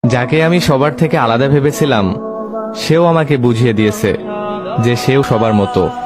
যাকে আমি সবার থেকে আলাদা ভেবেছিলাম সেও আমাকে বুঝিয়ে দিয়েছে যে সেও সবার মতো।